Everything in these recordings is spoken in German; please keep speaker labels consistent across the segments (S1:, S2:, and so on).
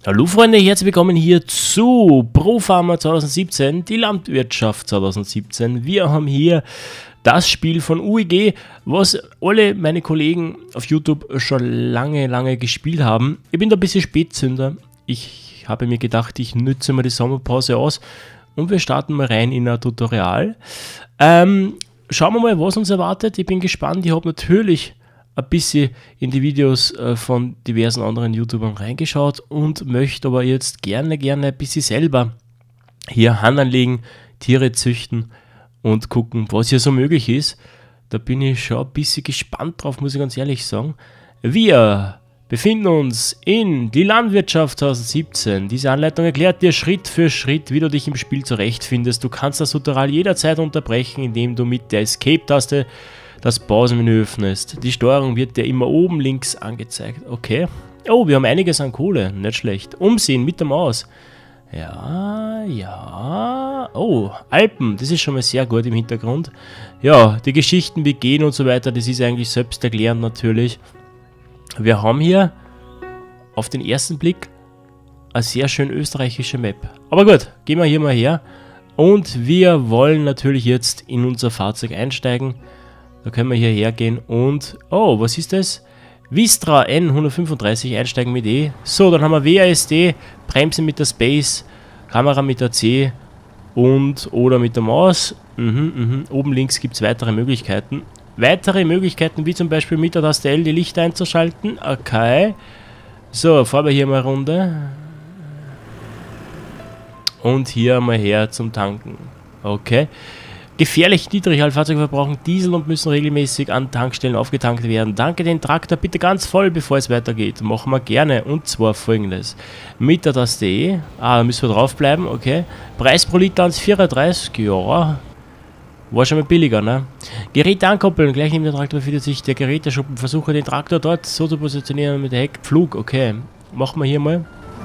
S1: Hallo Freunde, herzlich willkommen hier zu ProFarmer 2017, die Landwirtschaft 2017. Wir haben hier das Spiel von UEG, was alle meine Kollegen auf YouTube schon lange gespielt haben. Ich bin da ein bisschen Spätzünder. Ich habe mir gedacht, ich nütze mal die Sommerpause aus und wir starten mal rein in ein Tutorial. Schauen wir mal, was uns erwartet. Ich bin gespannt. Ich habe natürlich ein bisschen in die Videos von diversen anderen YouTubern reingeschaut und möchte aber jetzt gerne ein bisschen selber hier Hand anlegen, Tiere züchten und gucken, was hier so möglich ist. Da bin ich schon ein bisschen gespannt drauf, muss ich ganz ehrlich sagen. Wir befinden uns in die Landwirtschaft 2017. Diese Anleitung erklärt dir Schritt für Schritt, wie du dich im Spiel zurechtfindest. Du kannst das Tutorial jederzeit unterbrechen, indem du mit der Escape-Taste das Pausenmenü öffnest. Die Steuerung wird dir immer oben links angezeigt. Okay. Oh, wir haben einiges an Kohle. Nicht schlecht. Umsehen mit der Maus. Ja. Oh, Alpen. Das ist schon mal sehr gut im Hintergrund. Ja, die Geschichten, wie gehen und so weiter, das ist eigentlich selbsterklärend natürlich. Wir haben hier auf den ersten Blick eine sehr schön österreichische Map. Aber gut, gehen wir hier mal her. Und wir wollen natürlich jetzt in unser Fahrzeug einsteigen. Da können wir hierher gehen und, oh, was ist das? Vistra N135, einsteigen mit E. So, dann haben wir WASD, Bremsen mit der Space, Kamera mit der C und oder mit der Maus. Oben links gibt es weitere Möglichkeiten. Weitere Möglichkeiten, wie zum Beispiel mit der Taste L die Lichter einzuschalten. Okay. So, fahren wir hier mal eine Runde. Und hier mal her zum Tanken. Okay. Gefährlich niedrig, Fahrzeuge verbrauchen Diesel und müssen regelmäßig an Tankstellen aufgetankt werden. Danke den Traktor bitte ganz voll, bevor es weitergeht. Machen wir gerne. Und zwar folgendes. Mit der Taste E. Da müssen wir draufbleiben, okay. Preis pro Liter 1,34. Ja. War schon mal billiger, ne? Geräte ankoppeln. Gleich neben dem Traktor befindet sich der Geräteschuppen. Versuche den Traktor dort so zu positionieren mit der Heckpflug. Okay. Machen wir hier mal.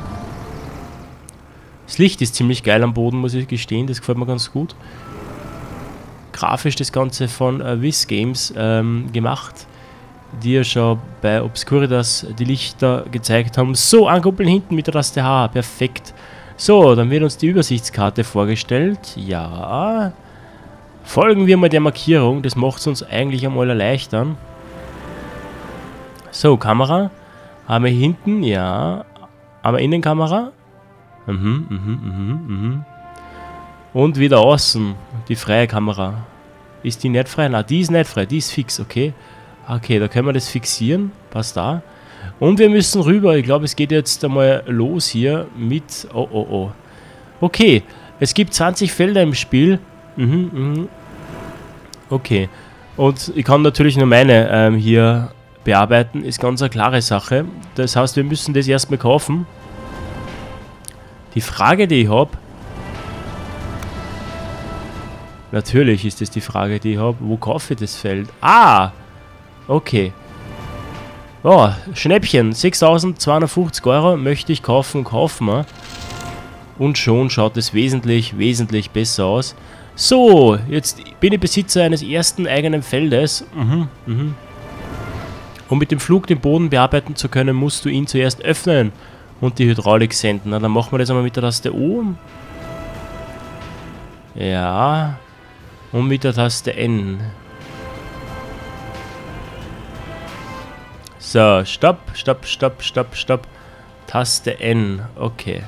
S1: Das Licht ist ziemlich geil am Boden, muss ich gestehen. Das gefällt mir ganz gut. Grafisch das Ganze von Wiz Games gemacht, die ja schon bei Obscuritas die Lichter gezeigt haben. So, ankuppeln hinten mit der Taste H, perfekt. So, dann wird uns die Übersichtskarte vorgestellt. Ja. Folgen wir mal der Markierung, das macht es uns eigentlich einmal erleichtern. So, Kamera. Haben wir hinten, ja. Haben wir Innenkamera. Und wieder außen, die freie Kamera. Ist die nicht frei? Na, die ist nicht frei, die ist fix, okay. Okay, da können wir das fixieren, passt da. Und wir müssen rüber, ich glaube, es geht jetzt einmal los hier mit... Oh. Okay, es gibt 20 Felder im Spiel. Okay, und ich kann natürlich nur meine hier bearbeiten, ist ganz eine klare Sache. Das heißt, wir müssen das erstmal kaufen. Die Frage, die ich habe... Natürlich ist das die Frage, die ich habe. Wo kaufe ich das Feld? Ah! Okay. Oh, Schnäppchen. 6.250 € möchte ich kaufen. Kaufen wir. Und schon schaut es wesentlich besser aus. So, jetzt bin ich Besitzer eines ersten eigenen Feldes. Um mit dem Flug den Boden bearbeiten zu können, musst du ihn zuerst öffnen und die Hydraulik senden. Na, dann machen wir das einmal mit der Taste O. Ja. Und mit der Taste N. So, stopp. Taste N. Okay.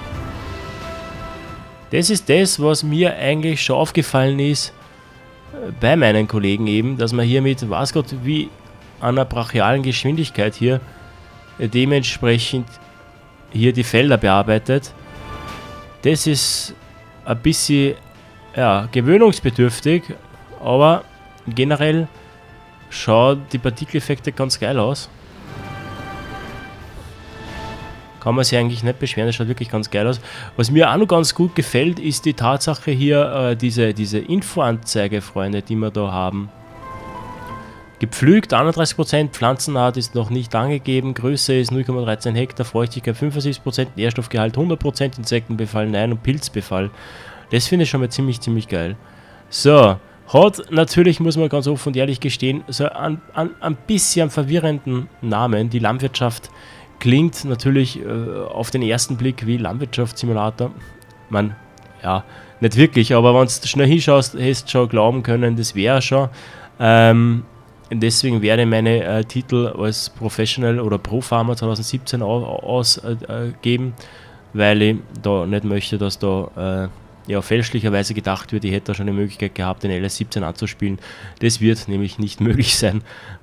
S1: Das ist das, was mir eigentlich schon aufgefallen ist bei meinen Kollegen eben, dass man hier mit, weiß Gott, wie einer brachialen Geschwindigkeit hier dementsprechend hier die Felder bearbeitet. Das ist ein bisschen... ja, gewöhnungsbedürftig, aber generell schauen die Partikeleffekte ganz geil aus. Kann man sich eigentlich nicht beschweren, das schaut wirklich ganz geil aus. Was mir auch noch ganz gut gefällt, ist die Tatsache hier, diese Infoanzeige, Freunde, die wir da haben. Gepflügt 31%, Pflanzenart ist noch nicht angegeben, Größe ist 0,13 Hektar, Feuchtigkeit 75%, Nährstoffgehalt 100%, Insektenbefall nein und Pilzbefall. Das finde ich schon mal ziemlich geil. So, hat natürlich, muss man ganz offen und ehrlich gestehen, so ein bisschen verwirrenden Namen. Die Landwirtschaft klingt natürlich auf den ersten Blick wie Landwirtschaftssimulator. Man, ja, nicht wirklich, aber wenn du schnell hinschaust, hättest du schon glauben können, das wäre schon. Deswegen werde ich meine Titel als Professional oder Pro-Farmer 2017 ausgeben, weil ich da nicht möchte, dass da ja, fälschlicherweise gedacht wird, ich hätte da schon die Möglichkeit gehabt, den LS17 anzuspielen. Das wird nämlich nicht möglich sein.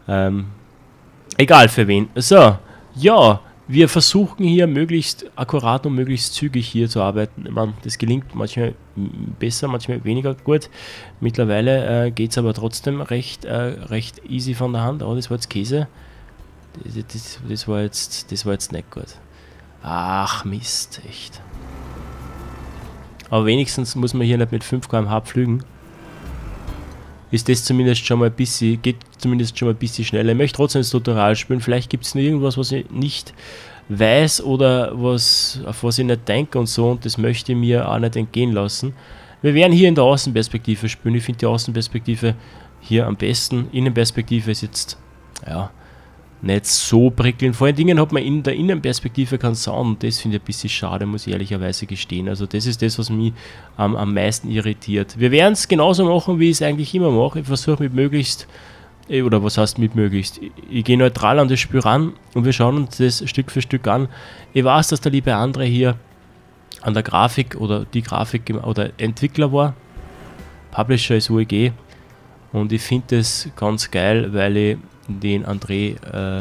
S1: Egal für wen. So, ja, wir versuchen hier möglichst akkurat und möglichst zügig hier zu arbeiten. Ich meine, das gelingt manchmal besser, manchmal weniger gut. Mittlerweile geht es aber trotzdem recht easy von der Hand. Oh, das war jetzt Käse. Das war jetzt nicht gut. Ach Mist, echt. Aber wenigstens muss man hier nicht mit 5 km/h pflügen. Ist das zumindest schon mal ein bisschen, geht zumindest schon mal ein bisschen schneller. Ich möchte trotzdem das Tutorial spielen. Vielleicht gibt es noch irgendwas, was ich nicht weiß oder auf was ich nicht denke und so. Und das möchte ich mir auch nicht entgehen lassen. Wir werden hier in der Außenperspektive spielen. Ich finde die Außenperspektive hier am besten. Innenperspektive ist jetzt, ja, nicht so prickelnd. Vor allen Dingen hat man in der Innenperspektive keinen Sound und das finde ich ein bisschen schade, muss ich ehrlicherweise gestehen. Also das ist das, was mich am meisten irritiert. Wir werden es genauso machen, wie ich es eigentlich immer mache. Ich versuche mit möglichst, oder was heißt mit möglichst, ich gehe neutral an das Spiel ran und wir schauen uns das Stück für Stück an. Ich weiß, dass der liebe André hier an der Grafik oder die Grafik oder Entwickler war. Publisher ist UEG und ich finde das ganz geil, weil ich den André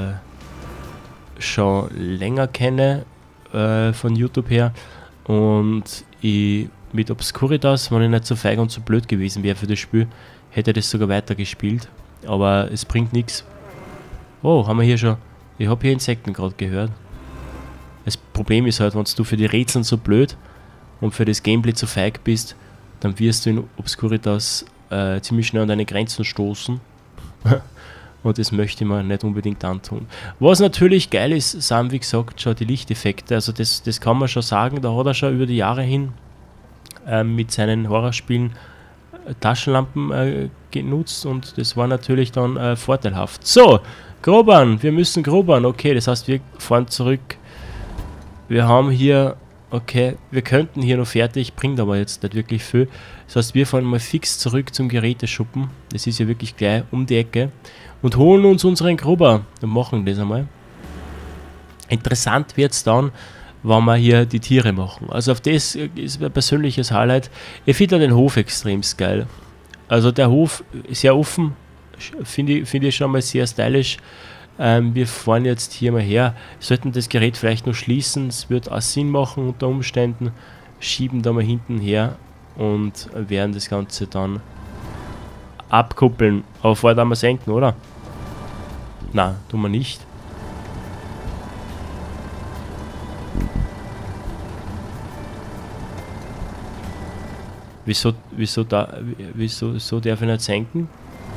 S1: schon länger kenne von YouTube her und ich mit Obscuritas, wenn ich nicht so feig und so blöd gewesen wäre für das Spiel, hätte das sogar weitergespielt, aber es bringt nichts. Oh, haben wir hier schon, ich habe hier Insekten gerade gehört. Das Problem ist halt, wenn du für die Rätsel so blöd und für das Gameplay zu feig bist, dann wirst du in Obscuritas ziemlich schnell an deine Grenzen stoßen. Und das möchte ich mir nicht unbedingt antun. Was natürlich geil ist, sind wie gesagt schon die Lichteffekte. Also das kann man schon sagen, da hat er schon über die Jahre hin mit seinen Horrorspielen Taschenlampen genutzt und das war natürlich dann vorteilhaft. So, grobern, wir müssen grobern. Okay, das heißt wir fahren zurück. Wir haben hier, okay, wir könnten hier noch fertig, bringt aber jetzt nicht wirklich viel. Das heißt wir fahren mal fix zurück zum Geräteschuppen. Das ist ja wirklich gleich um die Ecke. Und holen uns unseren Grubber und machen das einmal. Interessant wird es dann, wenn wir hier die Tiere machen. Also auf das ist ein persönliches Highlight. Ich finde den Hof extrem geil. Also der Hof ist sehr offen, finde ich schon mal sehr stylisch. Wir fahren jetzt hier mal her, sollten das Gerät vielleicht noch schließen, es wird auch Sinn machen unter Umständen. Schieben da mal hinten her und werden das Ganze dann abkuppeln. Aber vorher da mal senken, oder? Na, tun wir nicht. Wieso darf ich nicht senken?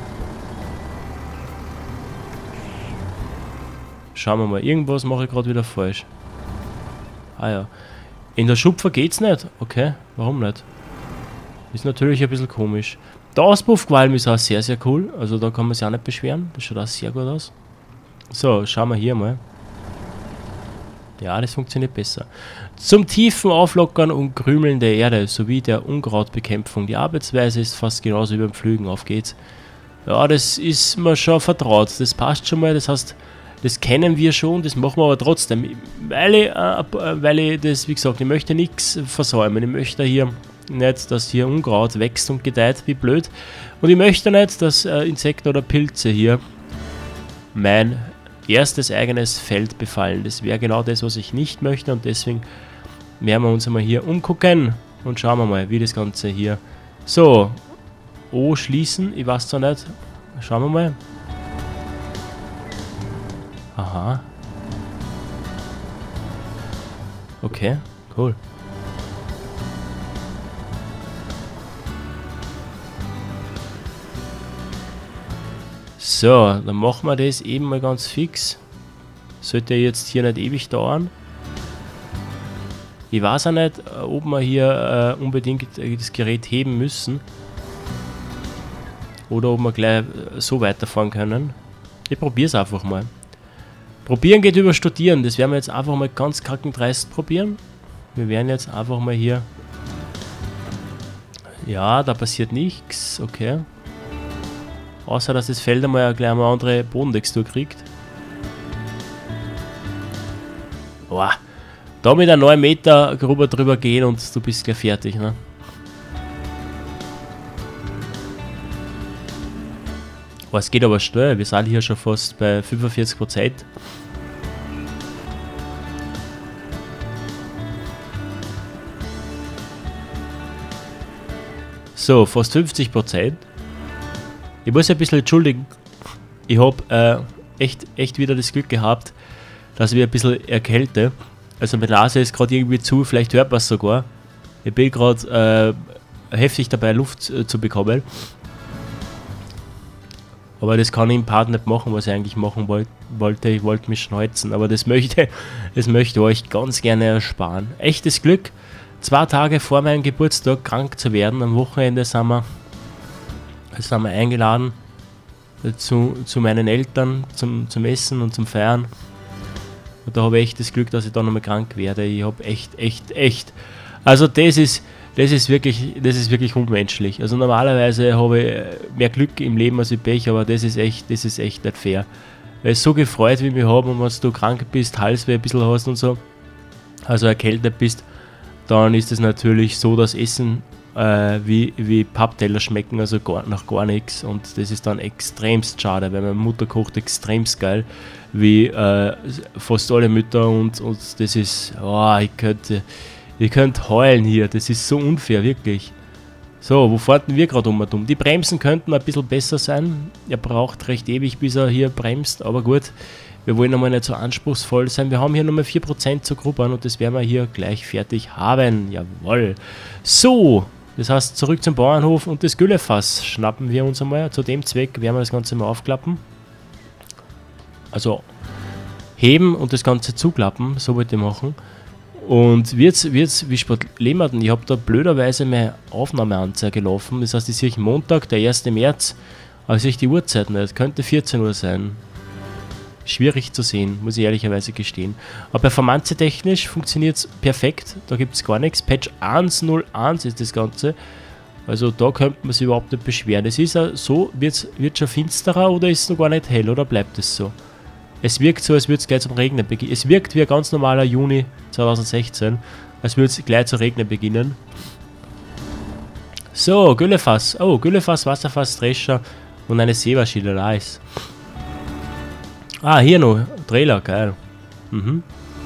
S1: Schauen wir mal, irgendwas mache ich gerade wieder falsch. Ah ja. In der Schupfer geht's nicht. Okay, warum nicht? Ist natürlich ein bisschen komisch. Der Auspuffqualm ist auch sehr, sehr cool. Also da kann man sich auch nicht beschweren. Das schaut auch sehr gut aus. So, schauen wir hier mal. Ja, das funktioniert besser. Zum tiefen Auflockern und Krümeln der Erde sowie der Unkrautbekämpfung. Die Arbeitsweise ist fast genauso wie beim Pflügen. Auf geht's. Ja, das ist mir schon vertraut. Das passt schon mal. Das heißt, das kennen wir schon. Das machen wir aber trotzdem. Weil ich das, wie gesagt, ich möchte nichts versäumen. Ich möchte hier nicht, dass hier Unkraut wächst und gedeiht wie blöd. Und ich möchte nicht, dass Insekten oder Pilze hier mein erstes eigenes Feld befallen. Das wäre genau das, was ich nicht möchte und deswegen werden wir uns einmal hier umgucken und schauen wir mal, wie das Ganze hier... So, O schließen, ich weiß zwar nicht. Schauen wir mal. Aha. Okay, cool. So, dann machen wir das eben mal ganz fix. Sollte jetzt hier nicht ewig dauern. Ich weiß auch nicht, ob wir hier unbedingt das Gerät heben müssen. Oder ob wir gleich so weiterfahren können. Ich probiere es einfach mal. Probieren geht über Studieren. Das werden wir jetzt einfach mal ganz kackendreist probieren. Wir werden jetzt einfach mal hier... Ja, da passiert nichts. Okay. Außer, dass das Feld einmal gleich eine andere Bodentextur kriegt. Boah. Da mit einem 9 Meter Gruber drüber gehen und du bist gleich fertig, ne? Oh, es geht aber schnell. Wir sind hier schon fast bei 45%. So, fast 50%. Ich muss ein bisschen entschuldigen. Ich habe echt wieder das Glück gehabt, dass ich ein bisschen erkälte. Also meine Nase ist gerade irgendwie zu, vielleicht hört man es sogar. Ich bin gerade heftig dabei, Luft zu bekommen. Aber das kann ich im Part nicht machen, was ich eigentlich machen wollte. Ich wollte mich schneuzen, aber das möchte ich euch ganz gerne ersparen. Echtes Glück, 2 Tage vor meinem Geburtstag krank zu werden. Am Wochenende sind wir eingeladen zu meinen Eltern zum Essen und zum Feiern. Und da habe ich echt das Glück, dass ich da nochmal krank werde. Ich habe echt. Also das ist wirklich unmenschlich. Also normalerweise habe ich mehr Glück im Leben als ich Pech, aber das ist echt nicht fair. Weil es so gefreut, wie wir haben, und wenn du krank bist, Halsweh ein bisschen hast und so, also erkältet bist, dann ist es natürlich so, dass Essen wie Pappteller schmecken, also nach gar nichts, und das ist dann extremst schade, weil meine Mutter kocht extremst geil, wie fast alle Mütter, und das ist, oh, ihr könnt heulen hier, das ist so unfair, wirklich. So, wo fahren wir gerade um? Die Bremsen könnten ein bisschen besser sein. Er braucht recht ewig, bis er hier bremst, aber gut, wir wollen nochmal nicht so anspruchsvoll sein. Wir haben hier nochmal 4% zu grubbern und das werden wir hier gleich fertig haben. Jawohl. So, das heißt, zurück zum Bauernhof und das Güllefass schnappen wir uns einmal. Zu dem Zweck werden wir das Ganze mal aufklappen. Also heben und das Ganze zuklappen, so wollte ich machen. Und wie spät leben wir denn? Ich habe da blöderweise meine Aufnahmeanzeige gelaufen. Das heißt, ich sehe Montag, der 1. März, aber ich sehe die Uhrzeit nicht. Könnte 14 Uhr sein. Schwierig zu sehen, muss ich ehrlicherweise gestehen. Aber performance-technisch funktioniert es perfekt. Da gibt es gar nichts. Patch 1.01 ist das Ganze. Also da könnte man sich überhaupt nicht beschweren. Es ist ja so, wird schon finsterer oder ist es noch gar nicht hell oder bleibt es so? Es wirkt so, als würde es gleich zum Regnen beginnen. Es wirkt wie ein ganz normaler Juni 2016, als würde es gleich zu regnen beginnen. So, Güllefass. Oh, Güllefass, Wasserfass, Drescher und eine Seewaschine. Nice. Ah, hier noch. Trailer, geil. Mhm.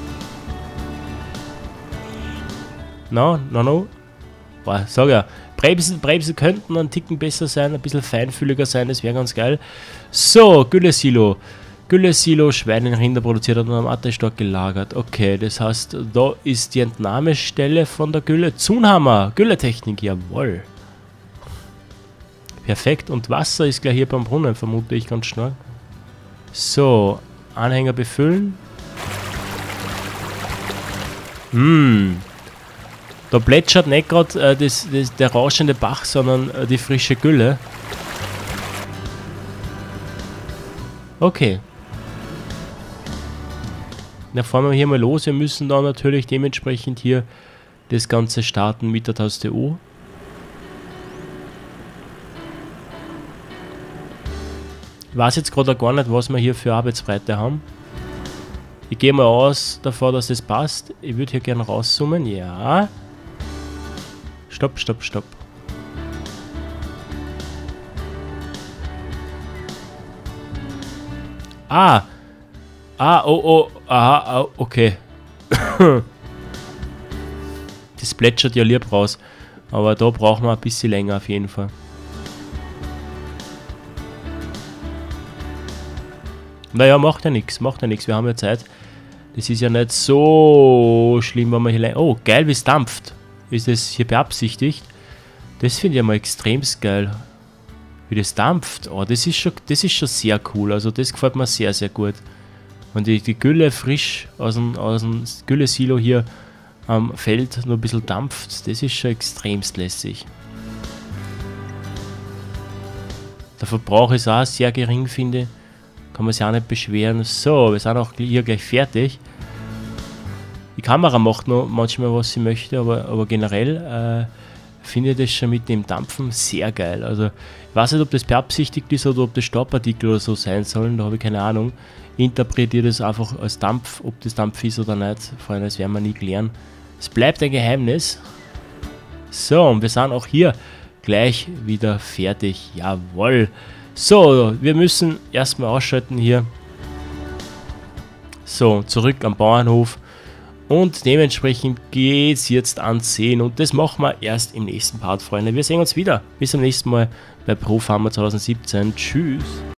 S1: No. Boah, sag ja. Bremsen könnten einen Ticken besser sein, ein bisschen feinfühliger sein, das wäre ganz geil. So, Güllesilo. Güllesilo, Schweine, Rinder produziert und am Attestock gelagert. Okay, das heißt, da ist die Entnahmestelle von der Gülle. Zunhammer, Gülletechnik, jawohl. Perfekt, und Wasser ist gleich hier beim Brunnen, vermute ich ganz schnell. So, Anhänger befüllen. Da plätschert nicht gerade der rauschende Bach, sondern die frische Gülle. Okay. Dann fahren wir hier mal los. Wir müssen dann natürlich dementsprechend hier das Ganze starten mit der Taste O. Ich weiß jetzt gerade gar nicht, was wir hier für Arbeitsbreite haben. Ich gehe mal aus davon, dass es passt. Ich würde hier gerne rauszoomen. Ja. Stopp. Aha, okay. Das plätschert ja lieb raus. Aber da brauchen wir ein bisschen länger auf jeden Fall. Naja, macht ja nichts. Wir haben ja Zeit. Das ist ja nicht so schlimm, wenn man hier... Oh, geil, wie es dampft. Ist das hier beabsichtigt? Das finde ich mal extremst geil. Wie das dampft. Oh, das ist schon sehr cool. Also das gefällt mir sehr, sehr gut. Und die Gülle frisch aus dem Güllesilo hier am Feld nur ein bisschen dampft, das ist schon extremst lässig. Der Verbrauch ist auch sehr gering, finde ich. kann man sich auch nicht beschweren. So, wir sind auch hier gleich fertig. Die Kamera macht noch manchmal, was sie möchte, aber generell finde ich das schon mit dem Dampfen sehr geil. Also ich weiß nicht, ob das beabsichtigt ist oder ob das Staubpartikel oder so sein sollen, da habe ich keine Ahnung. Ich interpretiere das einfach als Dampf, ob das Dampf ist oder nicht, vor allem das werden wir nie klären. Es bleibt ein Geheimnis. So, und wir sind auch hier gleich wieder fertig. Jawohl. So, wir müssen erstmal ausschalten hier. So, zurück am Bauernhof. Und dementsprechend geht es jetzt ans Sehen. Und das machen wir erst im nächsten Part, Freunde. Wir sehen uns wieder. Bis zum nächsten Mal bei Pro Farmer 2017. Tschüss.